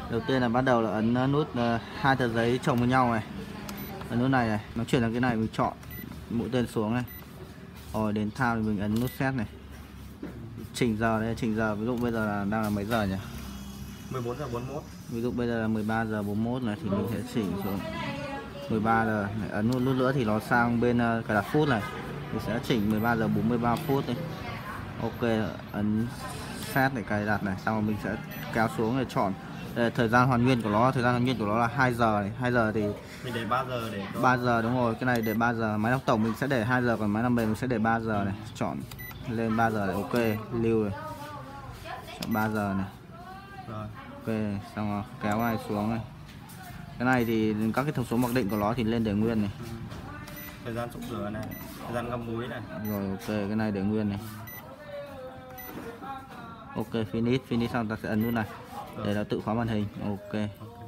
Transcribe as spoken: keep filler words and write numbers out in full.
Đầu tiên là bắt đầu là ấn nút uh, hai tờ giấy chồng với nhau này, ấn nút này này, nó chuyển sang cái này mình chọn mũi tên xuống này, rồi đến thao thì mình ấn nút set này, chỉnh giờ đây, chỉnh giờ ví dụ bây giờ là đang là mấy giờ nhỉ? mười bốn giờ bốn mươi mốt. Ví dụ bây giờ là mười ba giờ bốn mươi mốt này thì mình sẽ chỉnh xuống mười ba giờ này, ấn nút nút nữa thì nó sang bên uh, cài đặt phút này, mình sẽ chỉnh mười ba giờ bốn mươi ba phút này. Ok, ấn set để cài đặt này, xong rồi mình sẽ kéo xuống để chọn. Đây, thời gian hoàn nguyên của nó, thời gian hoàn nguyên của nó là hai giờ này, hai giờ thì Mình để ba giờ để có... ba giờ đúng rồi, cái này để ba giờ, máy đọc tổng mình sẽ để hai giờ, còn máy làm bề mình sẽ để ba giờ này, chọn lên ba giờ này, ok, lưu này. Chọn ba giờ này. Rồi. Ok, xong rồi kéo này xuống này. Cái này thì các cái thông số mặc định của nó thì lên để nguyên này. Ừ. Thời gian xúc rửa này, thời gian ngâm muối này. Rồi ok, cái này để nguyên này. Ok, finish, finish xong ta sẽ ấn nút này để nó tự khóa màn hình. Ok.